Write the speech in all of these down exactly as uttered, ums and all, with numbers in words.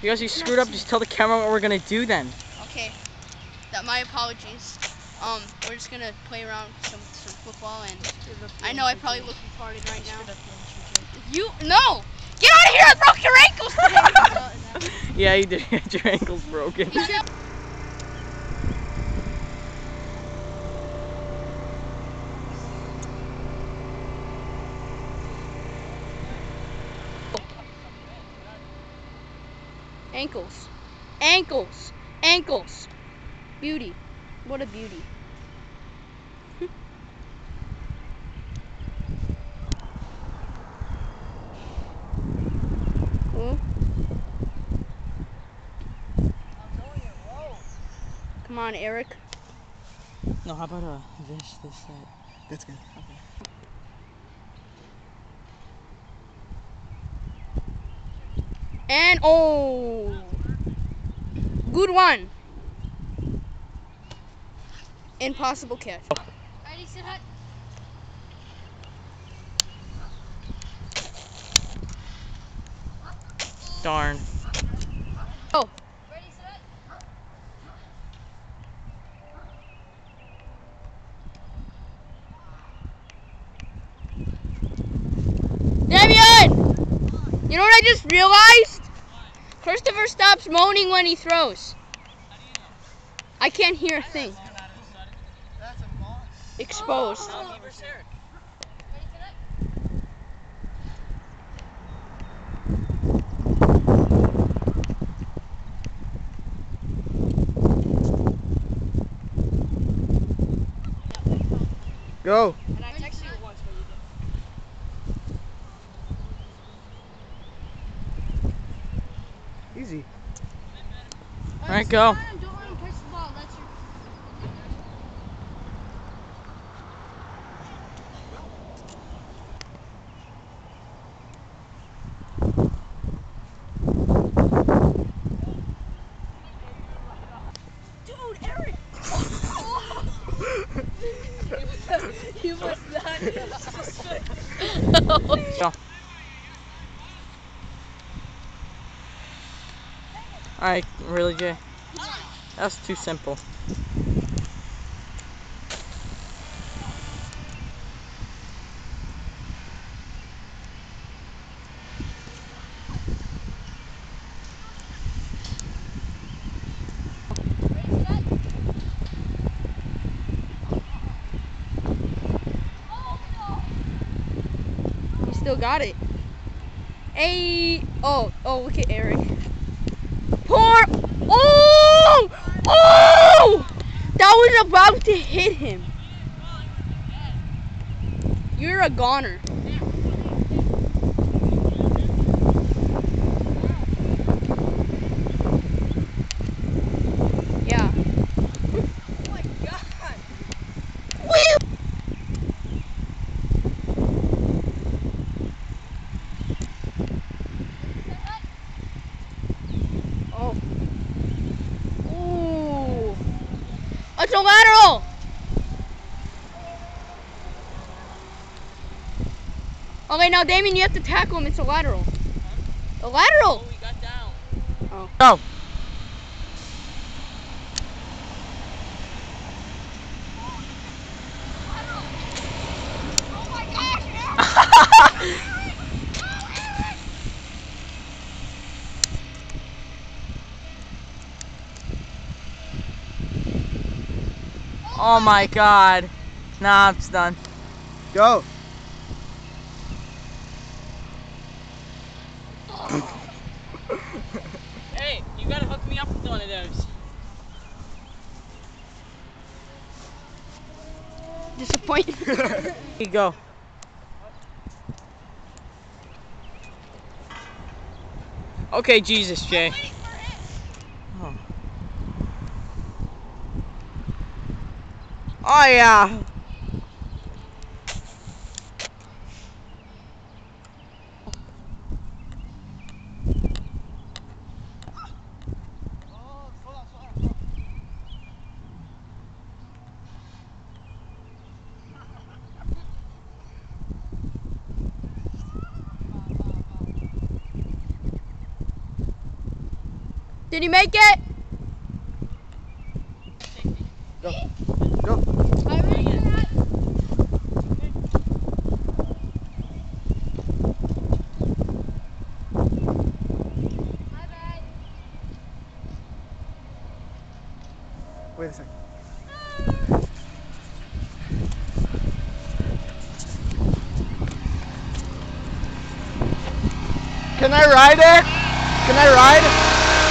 Because you screwed up, just tell the camera what we're gonna do then. Okay. That my apologies. Um, we're just gonna play around some some football, and I know I probably look retarded right now. You no! Get out of here! I broke your ankles today. Yeah, you did get your ankles broken. Ankles, ankles, ankles. Beauty. What a beauty. Hmm? Come on, Eric. No, how about uh, this, this side? That's good. Okay. And oh, good one. Impossible catch. Ready, sit hut. Darn. Oh. Ready, set. Damian! You know what I just realized? Christopher stops moaning when he throws. I can't hear a thing. That's a boss. Exposed. Go. And I texted you once, but you didn't. Easy. All right, go. Don't let him catch the ball. That's your. Dude, Eric! He was not. Go. All right, really, Jay? That's too simple. He still got it. Hey! Oh, oh, look at Eric. Poor. Oh! Oh! That was about to hit him. You're a goner. Yeah. Oh my God. Whee! Oh. Ooh. It's a lateral. Okay, now Damien, you have to tackle him. It's a lateral. A lateral. we got down. Oh. Go. Oh my gosh, Eric! Oh my God. Nah, it's done. Go. Hey, you gotta hook me up with one of those. Disappointed. Here you go. Okay, Jesus, Jay. Oh, oh yeah. Did he make it? Go. Go. I ready for that? My bad. Wait a second. Can I ride it? Can I ride?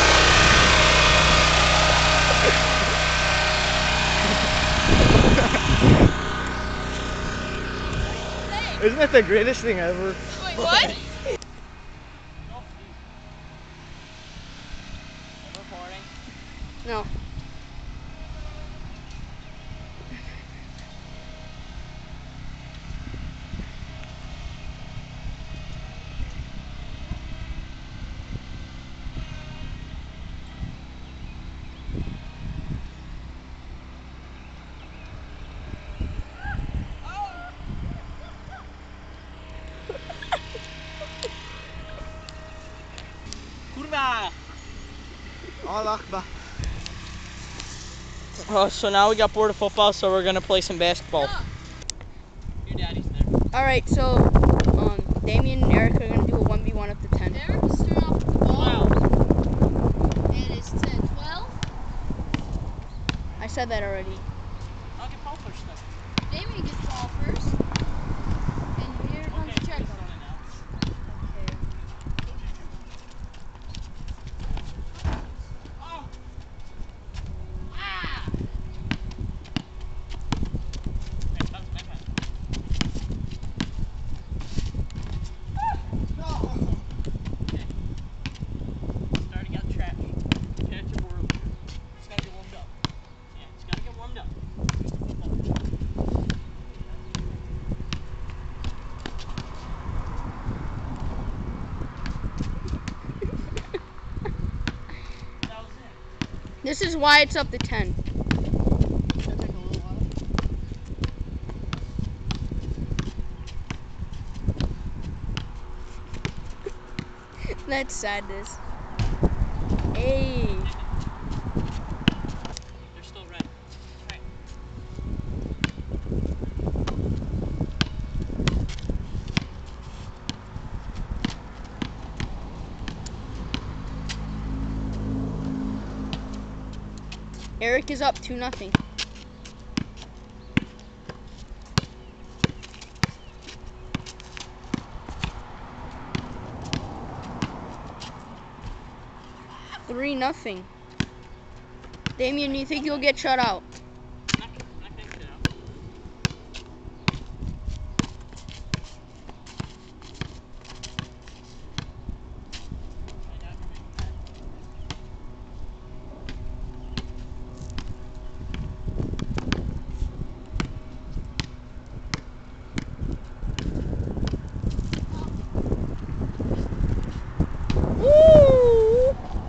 Isn't it the greatest thing ever? Wait, what? No. Kurwa! Allah Akbar. Oh, so now we got bored of football, so we're gonna play some basketball. Your daddy's there. Alright, so um, Damien and Eric are going to do a one v one up to ten. Eric is starting off with the ball. Wow. It is ten twelve. I said that already. I'll get ball first then. Damien gets ball first. And here comes Okay, Jacob. something else. Okay. Oh! Ah! Hey, that's my bad. Okay. Starting out trash. Catch a world. Just gotta get warmed up. Yeah, just gotta get warmed up. That was it. This is why it's up to ten. It's gonna take a little while. That's sadness. Hey. They're still red. Right. Eric is up two nothing. Three nothing. Damien, do you think you'll get shut out? Not, not gonna get out. I got it. Woo!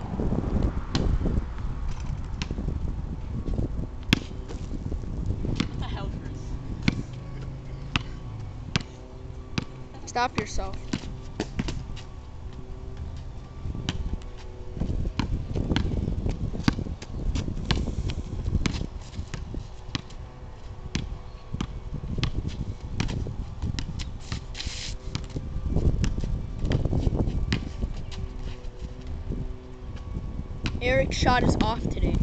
What the hell, Chris? Stop yourself. Eric's shot is off today.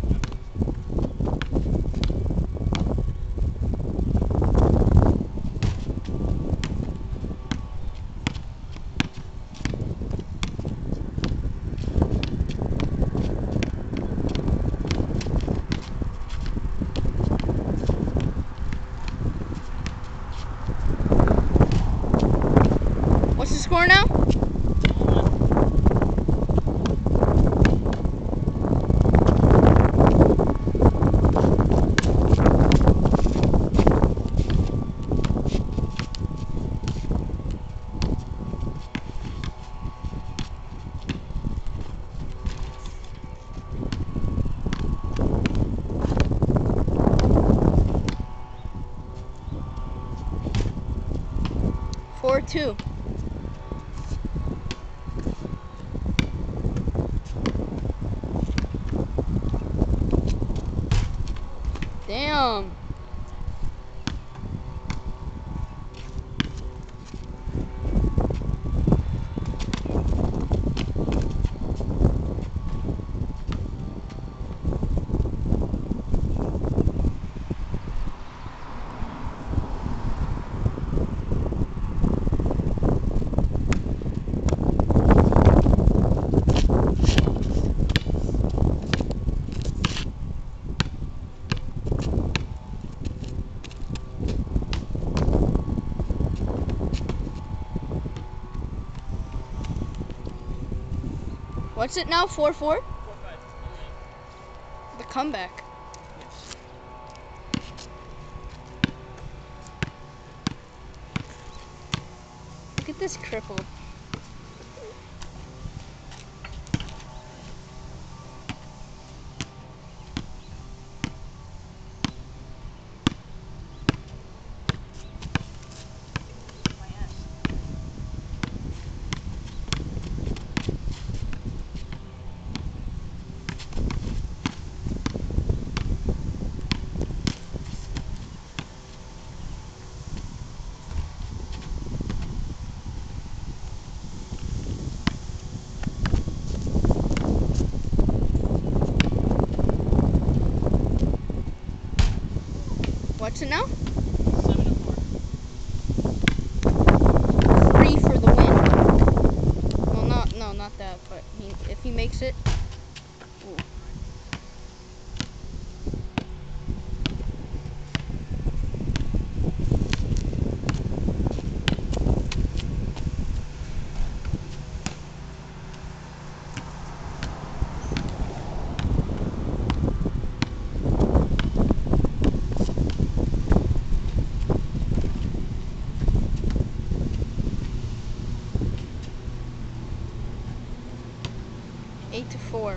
What's the score now? Four two. Damn. What's it now? four four? Four five. Only. The comeback. Yes. Look at this cripple. My ass. What's it now? Seven and four. Three for the win. Well, not no, not that. But he, if he makes it, ooh. Eight to four.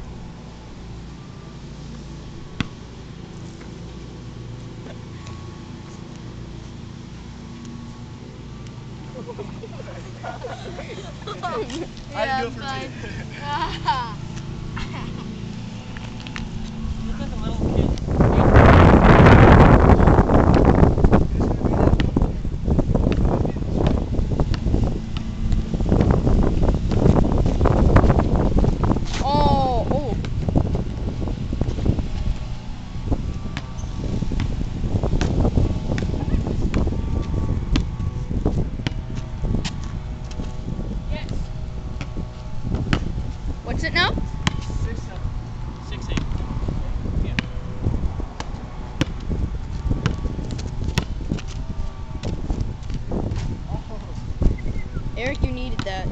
How do you do it for fine. me? You look like a little kid. Oh, oh. Yes. What's it now? Six, seven. Six eight. Yeah. Eric, you needed that.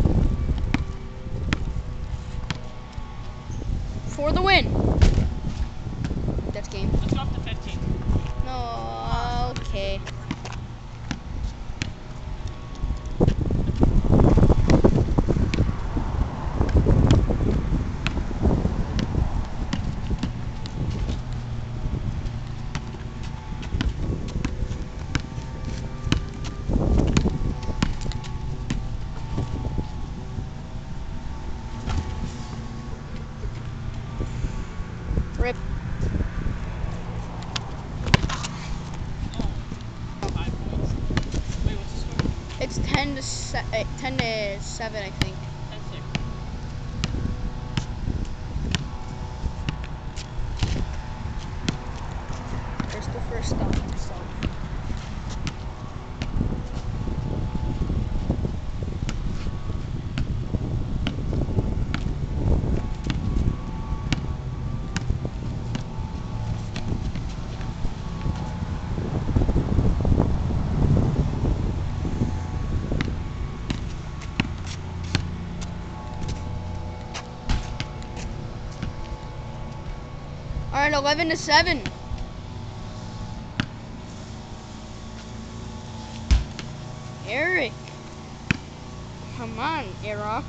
For the win. That's game. Let's go up to fifteen. No, okay. Rip. Five points. Wait, what's the score? It's ten to se- uh, ten to seven, I think. Ten six. There's the first stop. So. All right, eleven to seven. Eric. Come on, Eric.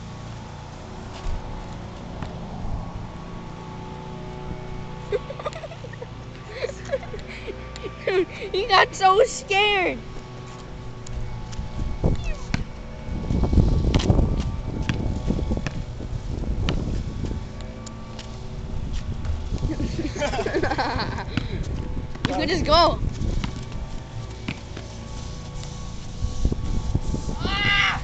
He got so scared. could just go. Ah!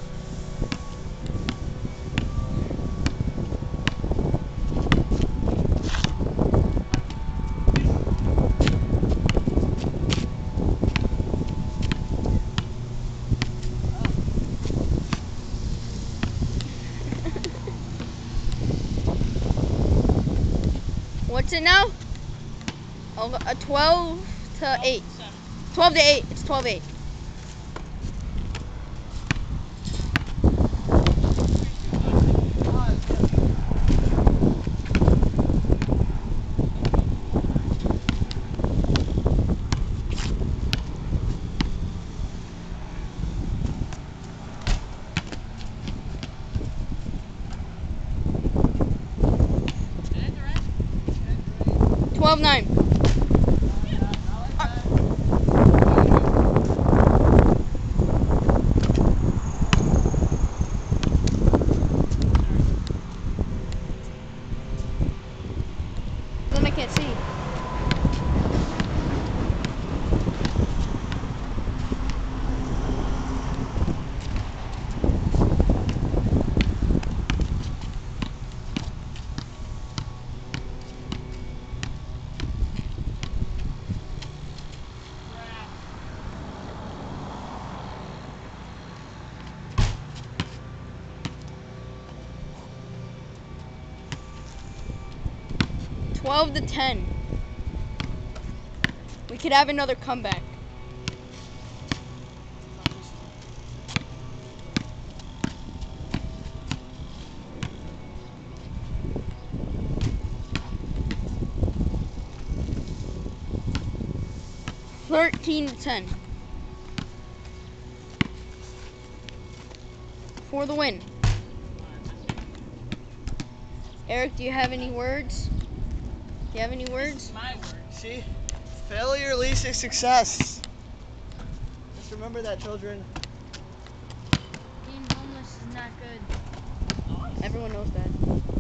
What's it now? Oh, a twelve to eight. twelve to eight. It's twelve eight. twelve nine. Then I can't see. twelve to ten. We could have another comeback. thirteen to ten. For the win. Eric, do you have any words? Do you have any words? My word. See? Failure leads to success. Just remember that, children. Being homeless is not good. Everyone knows that.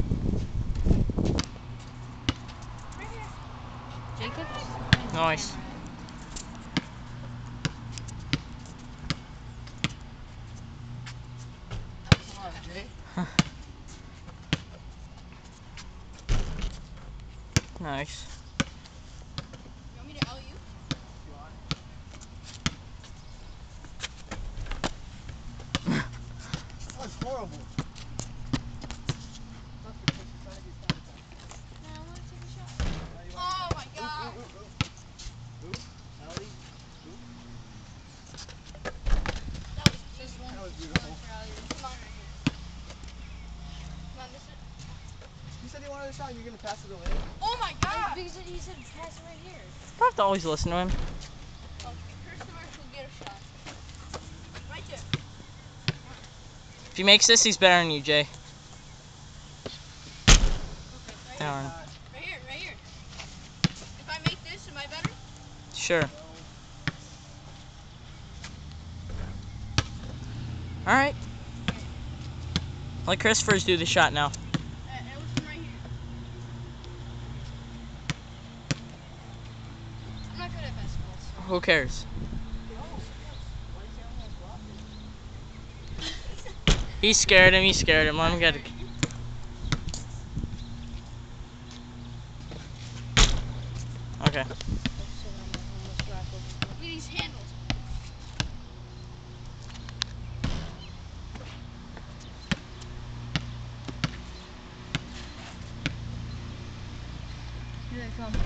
Jacobs? Nice. Come on, Jay. Nice. You want me to L you? That was horrible. Oh my god. Ellie? That was just one. That was beautiful. Come on right here. Come on, this is. You said you wanted a shot, you're gonna pass it away? Oh my god! Because he said pass it right here. I have to always listen to him. Okay, Christopher will get a shot. Right there. If he makes this, he's better than you, Jay. Okay, right here. Darn. Right here, right here. If I make this, am I better? Sure. Alright. Let Christopher's do the shot now. Uh, it was from right here. I'm not good at basketball, so. Who cares? He scared him, he scared him. Let him get it. Okay. Look at these handles. Here they come.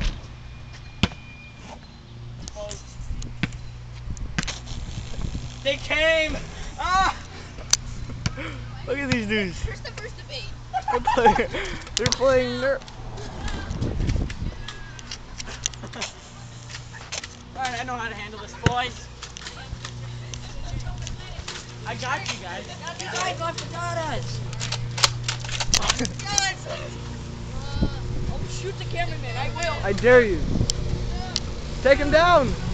They came! Ah! Look at these dudes. Christopher's debate. They're playing, they're playing ner- Alright, I know how to handle this, boys. I got you guys. You guys left without us. Guys! Uh, I'll shoot the cameraman, I will. I dare you. Take him down!